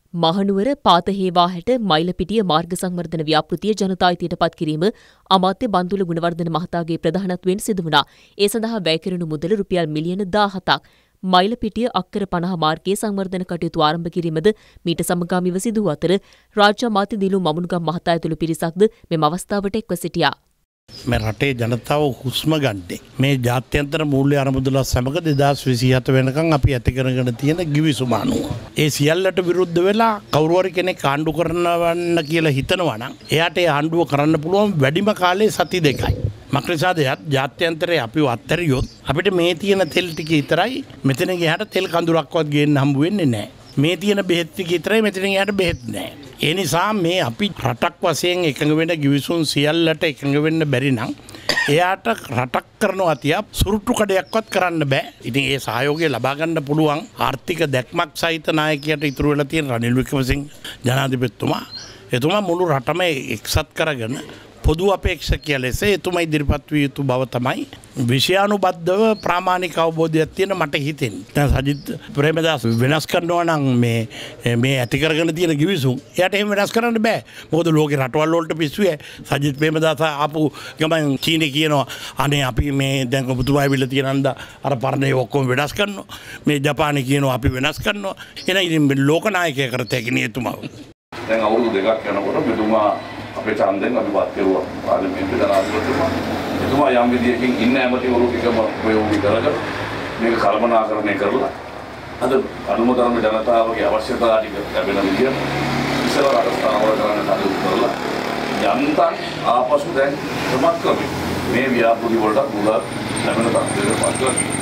මහනුවර පාතහේවාහැට මයිලපිටිය මාර්ග සංවර්ධන ව්‍යාපෘතිය ජනතායිතියට පත් කිරීම අමාත්‍ය බන්දුල ගුණවර්ධන මහතාගේ ප්‍රධානත්වයෙන් සිදු වුණා. ඒ සඳහා වැය කෙරුණු මුදල රුපියල් මිලියන 17ක්. මයිලපිටිය අක්කර 50 මාර්ගයේ සංවර්ධන කටයුතු ආරම්භ කිරීමද මීට සමගාමීව සිදු වූ අතර රාජ්‍ය අමාත්‍ය දිලු මමුණුගම් මහතා ඇතුළු පිරිසක්ද මෙම අවස්ථාවට එක්ව සිටියා. මේ රටේ ජනතාව හුස්ම ගන්නේ මේ ජාත්‍යන්තර මූල්‍ය අරමුදල සමග 2027 වෙනකන් අපි ඇති කරගෙන තියෙන ගිවිසුම අනුව ඒ සියල්ලට විරුද්ධ වෙලා කවුරු හරි කෙනෙක් ආණ්ඩු කරනවන්න කියලා හිතනවා නම් එයාට ඒ ආණ්ඩුව කරන්න පුළුවන් වැඩිම කාලේ සති 2යි. මක්නිසාද ජාත්‍යන්තරේ අපිව අත්හැරියොත් අපිට මේ තියෙන තෙල් ටික විතරයි මෙතන ගියාට තෙල් කඳුරක්වත් ගේන්න හම්බ වෙන්නේ නැහැ. මේ තියෙන බෙහෙත් ටික විතරයි මෙතන ගියාට බෙහෙත් නැහැ. ඒ නිසා මේ අපි රටක් වශයෙන් එකඟ වෙන ගිවිසුම් සියල්ලට එකඟ වෙන්න බැරි නම් එයාට රටක් කරනවා තියා සුරුට්ටු කඩයක්වත් කරන්න බෑ. ඉතින් ඒ සහයෝගය ලබා ගන්න පුළුවන් ආර්ථික දැක්මක් සහිත නායකයාට ඉතුරු වෙලා තියෙන රනිල් වික්‍රමසිංහ ජනාධිපතිතුමා. එතුමා මුළු රටම එක්සත් කරගෙන පොදු අපේක්ෂකයා ලෙස එතුමා ඉදිරිපත් විය යුතු බව තමයි විෂයානුබද්ධව ප්‍රාමාණික අවබෝධයක් තියෙන මට හිතෙන්නේ. දැන් සජිත් ප්‍රේමදාස වෙනස් කරනවා නම් මේ ඇති කරගෙන තියෙන ගිවිසුම් එයාට එහෙම වෙනස් කරන්න බෑ. මොකද ලෝකේ රටවල් වලට පිස්සුවේ සජිත් ප්‍රේමදාස ආපු ගමන් චීනේ කියනවා අනේ අපි මේ දැන් ඔබතුමා ඇවිල්ලා තියෙනන්ද අර පරණේ ඔක්කොම වෙනස් කරනවා. මේ ජපානේ කියනවා අපි වෙනස් කරනවා. එහෙනම් ඉතින් ලෝක නායකයෙක් කරත හැකි නේ එතුමා. දැන් අවුරුදු 2ක් යනකොට මෙතුමා අපේ ඡන්දෙන් අපි වත් කෙරුවා පාර්ලිමේන්තුවේ ජනාධිපතිතුමා. එතුමා යම් විදියකින් ඉන්න ඇමතිවරු ටිකම උපයෝගී කරගෙන මේක කළමනාකරණය කරලා අද අනුමතරම ජනතාවගේ අවශ්‍යතා ටික ලැබෙන විදියට ඉස්සර රටස්ථානවල කරන්න කටයුතු කරලා යන්තම් ආපසු දැන් ක්‍රමක්‍රමයෙන් මේ ව්‍යාපෘති වලට මුල ලැබෙන තත්ත්වයකට පත් කරලා